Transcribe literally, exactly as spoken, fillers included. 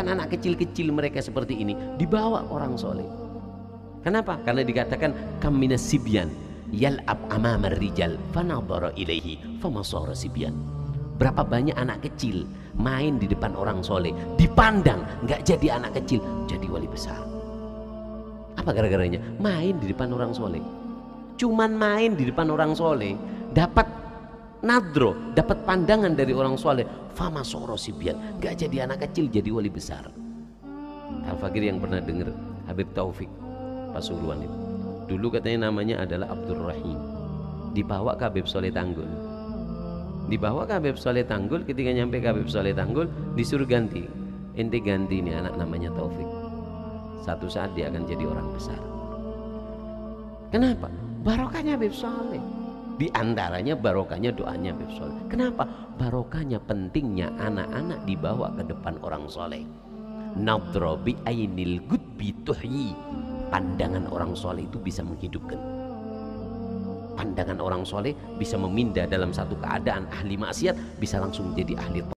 anak-anak kecil-kecil mereka seperti ini dibawa orang soleh. Kenapa? Karena dikatakan kaminas sibyan yal'ab amamar rijal fanadhara ilaihi famasara sibyan. Berapa banyak anak kecil main di depan orang soleh, dipandang nggak jadi anak kecil, jadi wali besar. Apa gara-garanya? Main di depan orang soleh. Cuman main di depan orang soleh, dapat nadro, dapat pandangan dari orang soleh, famasara sibyan, nggak jadi anak kecil, jadi wali besar. Al-Fakir yang pernah dengar Habib Taufik Pasuruan itu, dulu katanya namanya adalah Abdul Rahim, dibawa ke Habib Soleh Tanggul. Dibawa ke Habib Soleh Tanggul, ketika nyampe ke Habib Soleh Tanggul disuruh ganti, ente ganti ini anak namanya Taufik, satu saat dia akan jadi orang besar. Kenapa? Barokahnya Habib Soleh, di antaranya barokahnya doanya Habib Soleh. Kenapa? Barokahnya pentingnya anak-anak dibawa ke depan orang soleh. Nadra bi ainil gudbi tuhyi, pandangan orang soleh itu bisa menghidupkan. Pandangan orang soleh bisa memindah dalam satu keadaan ahli maksiat, bisa langsung menjadi ahli